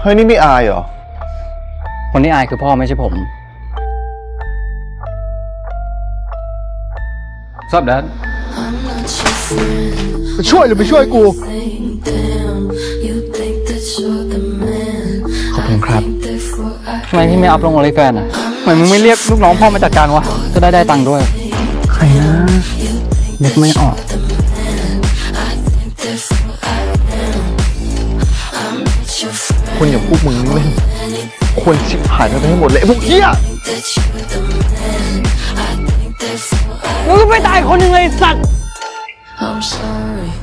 เฮ้ยนี่ไม่อายเหรอคนที่อายคือพ่อไม่ใช่ผมชอบแดดไปช่วยหรือไปช่วยกูขอบคุณครับทำไมพี่ไม่อัพลงOnlyFansอ่ะทำไมมึงไม่เรียกลูกน้องพ่อมาจัดการวะจะได้ตังค์ด้วยใครนะนึกไม่ออกคนอย่างพวกมึงนี่ควรชิบหายไปให้หมดเลยพวกเหี้ยมึงก็ไม่ตายคนหนึ่งเลยสัตว์